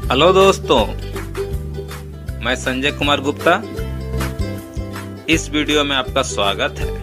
Hello दोस्तों, मैं संजय कुमार गुप्ता। इस वीडियो में आपका स्वागत है।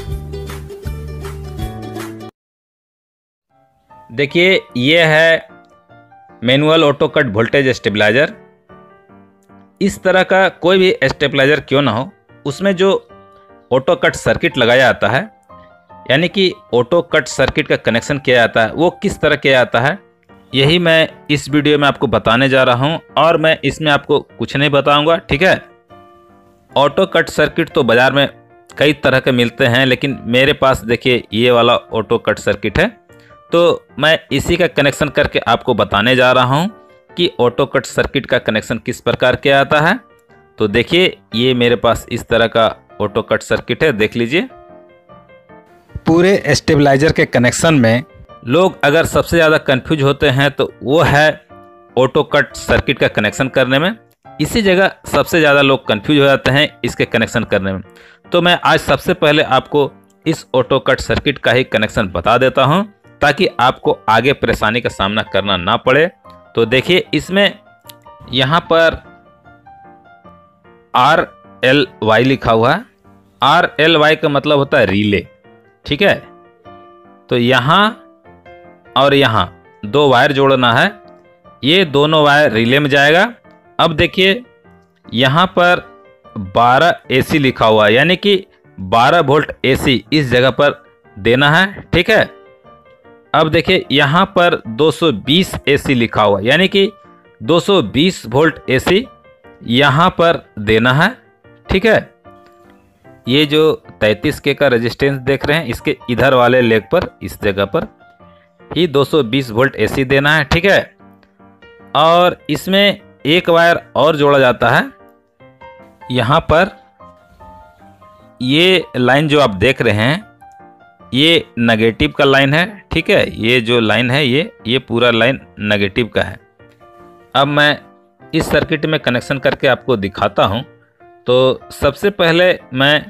देखिए, ये है manual auto cut voltage stabiliser. इस तरह का कोई भी स्टेबलाइजर क्यों ना हो, उसमें जो ऑटो कट सर्किट लगाया जाता है, यानी कि ऑटो कट सर्किट का कनेक्शन किया जाता है, वो किस तरह किया जाता है, यही मैं इस वीडियो में आपको बताने जा रहा हूं। और मैं इसमें आपको कुछ नहीं बताऊंगा, ठीक है। ऑटो कट सर्किट तो बाज़ार में कई तरह के मिलते हैं, लेकिन मेरे पास देखिए ये वाला ऑटो कट सर्किट है, तो मैं इसी का कनेक्शन करके आपको बताने जा रहा हूं कि ऑटो कट सर्किट का कनेक्शन किस प्रकार किया जाता है। तो देखिए, ये मेरे पास इस तरह का ऑटो कट सर्किट है, देख लीजिए। पूरे स्टेबलाइजर के कनेक्शन में लोग अगर सबसे ज़्यादा कंफ्यूज होते हैं तो वो है ऑटो कट सर्किट का कनेक्शन करने में। इसी जगह सबसे ज़्यादा लोग कंफ्यूज हो जाते हैं इसके कनेक्शन करने में। तो मैं आज सबसे पहले आपको इस ऑटो कट सर्किट का ही कनेक्शन बता देता हूं, ताकि आपको आगे परेशानी का सामना करना ना पड़े। तो देखिए, इसमें यहाँ पर RLY लिखा हुआ है। RLY का मतलब होता है रिले, ठीक है। तो यहाँ और यहाँ दो वायर जोड़ना है, ये दोनों वायर रिले में जाएगा। अब देखिए, यहाँ पर 12 AC लिखा हुआ है, यानी कि 12 वोल्ट AC इस जगह पर देना है, ठीक है। अब देखिए, यहाँ पर 220 AC लिखा हुआ है, यानी कि 220 वोल्ट AC यहाँ पर देना है, ठीक है। ये जो 33K का रेजिस्टेंस देख रहे हैं, इसके इधर वाले लेग पर, इस जगह पर ही 220 वोल्ट AC देना है, ठीक है। और इसमें एक वायर और जोड़ा जाता है। यहाँ पर ये लाइन जो आप देख रहे हैं, ये नेगेटिव का लाइन है, ठीक है। ये जो लाइन है, ये पूरा लाइन नेगेटिव का है। अब मैं इस सर्किट में कनेक्शन करके आपको दिखाता हूँ। तो सबसे पहले मैं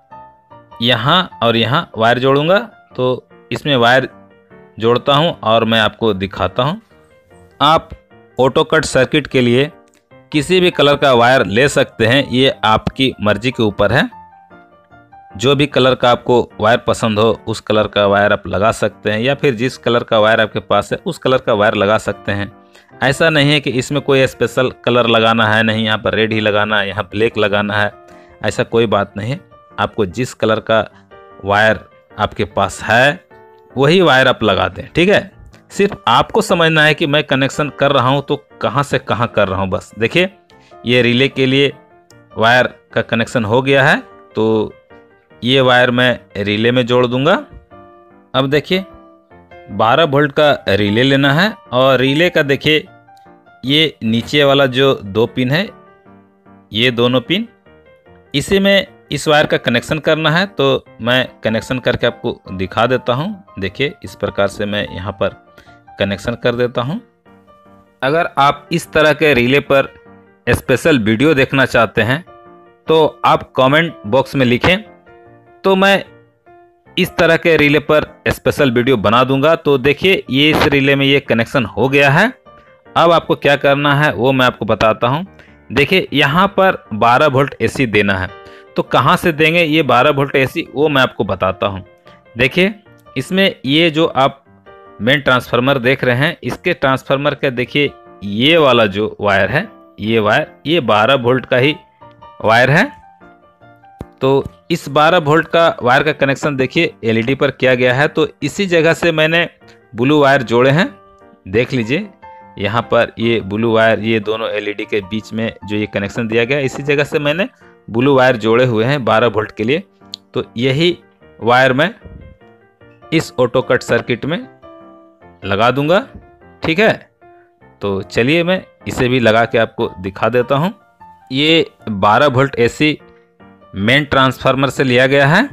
यहाँ और यहाँ वायर जोड़ूंगा। तो इसमें वायर जोड़ता हूं और मैं आपको दिखाता हूं। आप ऑटो कट सर्किट के लिए किसी भी कलर का वायर ले सकते हैं, ये आपकी मर्जी के ऊपर है। जो भी कलर का आपको वायर पसंद हो, उस कलर का वायर आप लगा सकते हैं, या फिर जिस कलर का वायर आपके पास है उस कलर का वायर लगा सकते हैं। ऐसा नहीं है कि इसमें कोई स्पेशल कलर लगाना है, नहीं यहाँ पर रेड ही लगाना है, यहाँ ब्लैक लगाना है, ऐसा कोई बात नहीं है। आपको जिस कलर का वायर आपके पास है वही वायर आप लगा दें, ठीक है। सिर्फ आपको समझना है कि मैं कनेक्शन कर रहा हूं तो कहां से कहां कर रहा हूं, बस। देखिए, ये रिले के लिए वायर का कनेक्शन हो गया है, तो ये वायर मैं रिले में जोड़ दूंगा। अब देखिए, 12 वोल्ट का रिले लेना है, और रिले का देखिए ये नीचे वाला जो 2 पिन है, ये दोनों पिन, इसी में इस वायर का कनेक्शन करना है। तो मैं कनेक्शन करके आपको दिखा देता हूं। देखिए, इस प्रकार से मैं यहाँ पर कनेक्शन कर देता हूं। अगर आप इस तरह के रिले पर स्पेशल वीडियो देखना चाहते हैं तो आप कमेंट बॉक्स में लिखें, तो मैं इस तरह के रिले पर स्पेशल वीडियो बना दूंगा। तो देखिए, ये इस रिले में ये कनेक्शन हो गया है। अब आपको क्या करना है वो मैं आपको बताता हूँ। देखिए, यहाँ पर 12 वोल्ट AC देना है, तो कहाँ से देंगे ये 12 वोल्ट AC, वो मैं आपको बताता हूँ। देखिए, इसमें ये जो आप मेन ट्रांसफार्मर देख रहे हैं, इसके ट्रांसफार्मर का देखिए ये वाला जो वायर है, ये वायर, ये 12 वोल्ट का ही वायर है। तो इस 12 वोल्ट का वायर का कनेक्शन देखिए LED पर किया गया है। तो इसी जगह से मैंने ब्लू वायर जोड़े हैं, देख लीजिए। यहाँ पर ये ब्लू वायर, ये दोनों LED के बीच में जो ये कनेक्शन दिया गया, इसी जगह से मैंने ब्लू वायर जोड़े हुए हैं 12 वोल्ट के लिए। तो यही वायर मैं इस ऑटो कट सर्किट में लगा दूंगा, ठीक है। तो चलिए, मैं इसे भी लगा के आपको दिखा देता हूं। ये 12 वोल्ट AC मेन ट्रांसफार्मर से लिया गया है।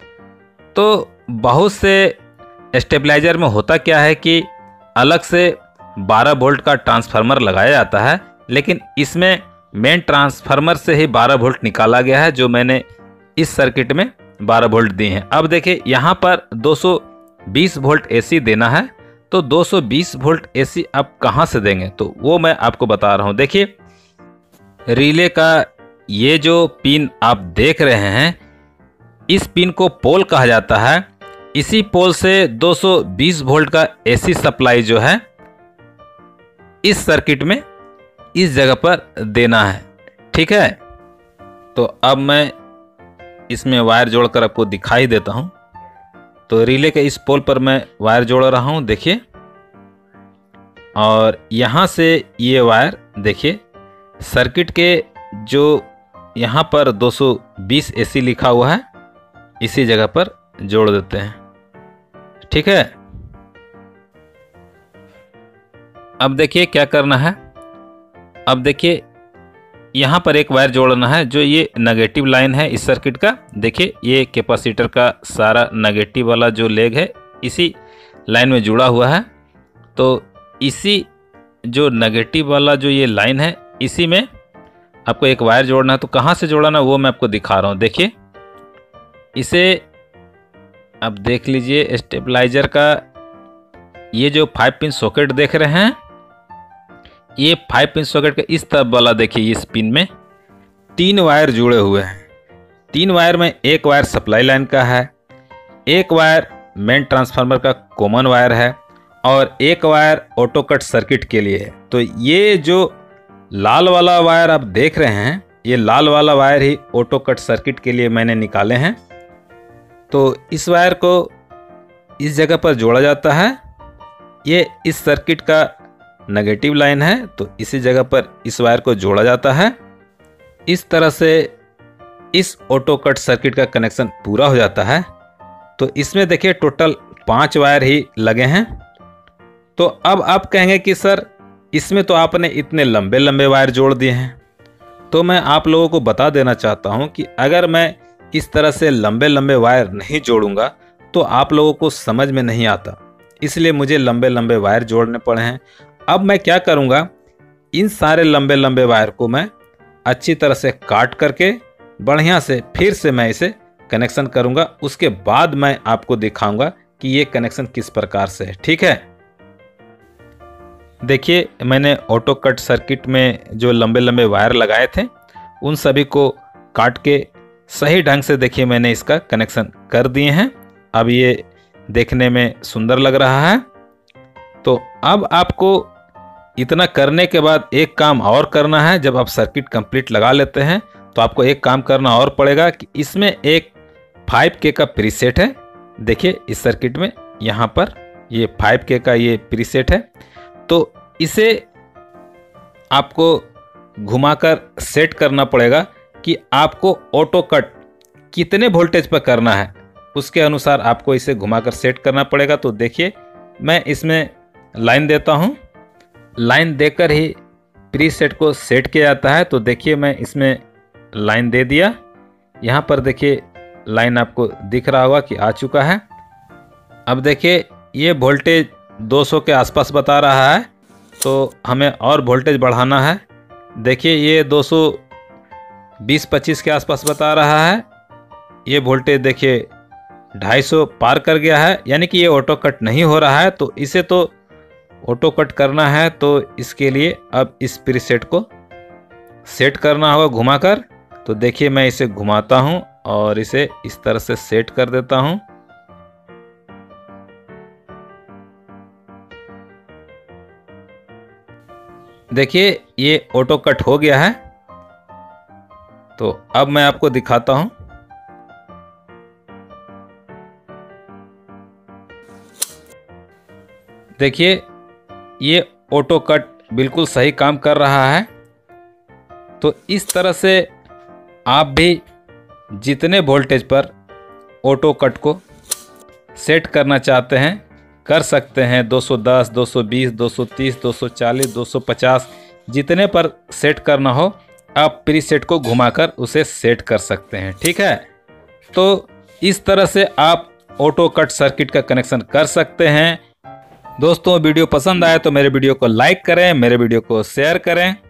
तो बहुत से स्टेबलाइजर में होता क्या है कि अलग से 12 वोल्ट का ट्रांसफार्मर लगाया जाता है, लेकिन इसमें मेन ट्रांसफार्मर से ही 12 वोल्ट निकाला गया है, जो मैंने इस सर्किट में 12 वोल्ट दी हैं। अब देखिए, यहाँ पर 220 वोल्ट AC देना है। तो 220 वोल्ट एसी आप कहाँ से देंगे, तो वो मैं आपको बता रहा हूँ। देखिए रिले का ये जो पिन आप देख रहे हैं, इस पिन को पोल कहा जाता है। इसी पोल से 220 वोल्ट का एसी सप्लाई जो है इस सर्किट में इस जगह पर देना है, ठीक है। तो अब मैं इसमें वायर जोड़कर आपको दिखाई देता हूं। तो रिले के इस पोल पर मैं वायर जोड़ रहा हूं, देखिए। और यहां से ये वायर देखिए सर्किट के जो यहां पर 220 एसी लिखा हुआ है इसी जगह पर जोड़ देते हैं, ठीक है। अब देखिए क्या करना है। अब देखिए यहाँ पर एक वायर जोड़ना है जो ये नेगेटिव लाइन है इस सर्किट का। देखिए ये कैपेसिटर का सारा नेगेटिव वाला जो लेग है इसी लाइन में जुड़ा हुआ है। तो इसी जो नेगेटिव वाला जो ये लाइन है इसी में आपको एक वायर जोड़ना है। तो कहाँ से जोड़ना वो मैं आपको दिखा रहा हूँ। देखिए इसे अब देख लीजिए, स्टेबलाइजर का ये जो 5 पिन सॉकेट देख रहे हैं, ये 5 पिन सॉकेट का इस तरफ वाला देखिए इस पिन में 3 वायर जुड़े हुए हैं। 3 वायर में एक वायर सप्लाई लाइन का है, एक वायर मेन ट्रांसफार्मर का कॉमन वायर है और एक वायर ऑटो कट सर्किट के लिए है। तो ये जो लाल वाला वायर आप देख रहे हैं, ये लाल वाला वायर ही ऑटो कट सर्किट के लिए मैंने निकाले हैं। तो इस वायर को इस जगह पर जोड़ा जाता है। ये इस सर्किट का नेगेटिव लाइन है, तो इसी जगह पर इस वायर को जोड़ा जाता है। इस तरह से इस ऑटो कट सर्किट का कनेक्शन पूरा हो जाता है। तो इसमें देखिए टोटल 5 वायर ही लगे हैं। तो अब आप कहेंगे कि सर इसमें तो आपने इतने लंबे लंबे वायर जोड़ दिए हैं। तो मैं आप लोगों को बता देना चाहता हूं कि अगर मैं इस तरह से लंबे लंबे वायर नहीं जोड़ूंगा तो आप लोगों को समझ में नहीं आता, इसलिए मुझे लंबे लंबे वायर जोड़ने पड़े हैं। अब मैं क्या करूंगा, इन सारे लंबे लंबे वायर को मैं अच्छी तरह से काट करके बढ़िया से फिर से मैं इसे कनेक्शन करूंगा। उसके बाद मैं आपको दिखाऊंगा कि ये कनेक्शन किस प्रकार से है, ठीक है। देखिए मैंने ऑटो कट सर्किट में जो लंबे लंबे वायर लगाए थे उन सभी को काट के सही ढंग से देखिए मैंने इसका कनेक्शन कर दिए हैं। अब ये देखने में सुंदर लग रहा है। तो अब आपको इतना करने के बाद एक काम और करना है। जब आप सर्किट कंप्लीट लगा लेते हैं तो आपको एक काम करना और पड़ेगा कि इसमें एक 5K का प्रीसेट है। देखिए इस सर्किट में यहाँ पर ये 5K का ये प्रीसेट है। तो इसे आपको घुमाकर सेट करना पड़ेगा कि आपको ऑटो कट कितने वोल्टेज पर करना है, उसके अनुसार आपको इसे घुमाकर सेट करना पड़ेगा। तो देखिए मैं इसमें लाइन देता हूँ, लाइन देकर ही प्रीसेट को सेट किया जाता है। तो देखिए मैं इसमें लाइन दे दिया। यहाँ पर देखिए लाइन आपको दिख रहा होगा कि आ चुका है। अब देखिए ये वोल्टेज 200 के आसपास बता रहा है, तो हमें और वोल्टेज बढ़ाना है। देखिए ये 220-25 के आसपास बता रहा है। ये वोल्टेज देखिए 250 पार कर गया है, यानी कि ये ऑटो कट नहीं हो रहा है। तो इसे तो ऑटो कट करना है, तो इसके लिए अब इस प्रीसेट को सेट करना होगा घुमाकर। तो देखिए मैं इसे घुमाता हूँ और इसे इस तरह से सेट कर देता हूँ। देखिए ये ऑटो कट हो गया है। तो अब मैं आपको दिखाता हूं। देखिए ये ऑटो कट बिल्कुल सही काम कर रहा है। तो इस तरह से आप भी जितने वोल्टेज पर ऑटो कट को सेट करना चाहते हैं कर सकते हैं। 210, 220, 230, 240, 250 जितने पर सेट करना हो आप प्रीसेट को घुमाकर उसे सेट कर सकते हैं, ठीक है। तो इस तरह से आप ऑटो कट सर्किट का कनेक्शन कर सकते हैं। दोस्तों वीडियो पसंद आए तो मेरे वीडियो को लाइक करें, मेरे वीडियो को शेयर करें।